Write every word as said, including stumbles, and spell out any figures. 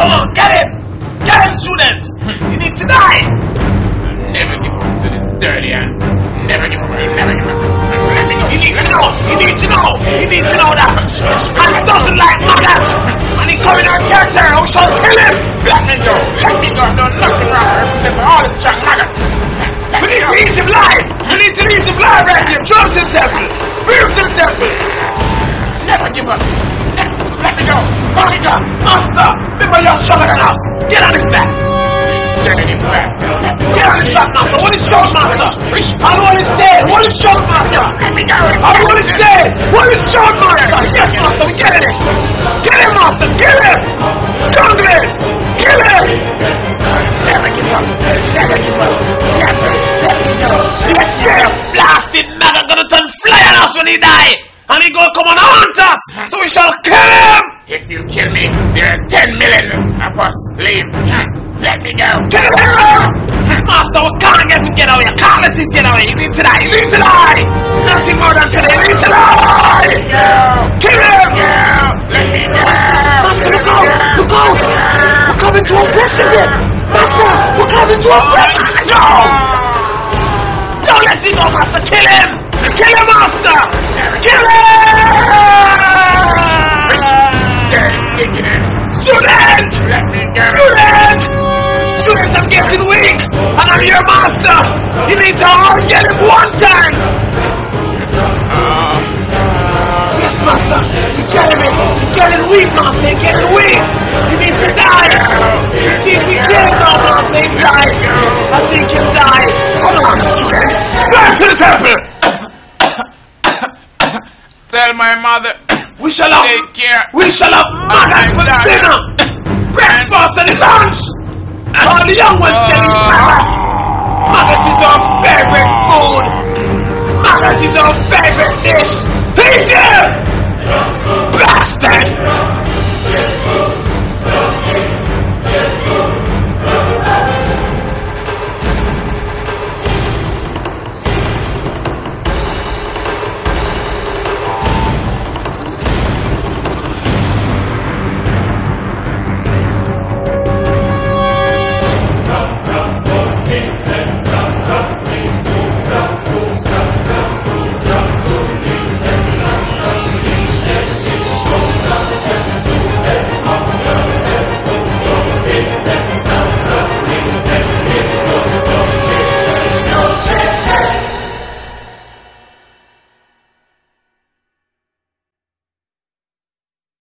Come on, get him! Get him, students! You need to die! Never give up to this dirty hands. Never give up, never give up. Let me go. You need to know, you need to know, you need to know that. And he doesn't like maggots. And he come in our character, we shall kill him. Let me go, let me go. No, nothing wrong. I represent all the strong maggots. We need to eat him live. We need to eat him live right here. Show him to the temple. Bring him to the temple. Never give up. Let me go. Master, master, remember you're stronger than us. Get on his back. Dirty bastard. Get on his back, master. What is short, master? I want his dead. What is short, master? Let me go. I want his dead. What is short, master? Yes, master, we get him. Get him, master. Kill him. Jungle him. Kill him. Never give up. Never give up. Never. Let me go. Let's get him. Blasted maggot gonna turn fly on us when he die. And he gonna come and haunt us. So we shall kill him. If you kill me, there are ten million of us. Leave. Let me go. Kill him. Master, we can't get him get away. Can't let him get away. You need to die. You need to die. Nothing more than today. You need to die. Go. Kill him. Go. Let me go. Master, look out. Look out. We're coming to a precedent. Master, we're coming to a precedent. No. Don't let him go, Master. Kill him. Kill him, Master. Kill him. Dirty stinking hands. Student. Let me go. Student. Student, I'm getting weak. And I'm your master. You need to all get him one time. Yes, Master. You're getting me. You're getting weak, Master. You're getting weak. You need to die. You think we kill him now, Master? He died. I think he'll die. Come on, student. Back to the temple. Tell my mother. We shall have. Take care. We shall have maggots for dinner. Breakfast and lunch. All the young ones getting maggots. Maggots is our favorite food. Maggots is our favorite dish. He's here. Bastard.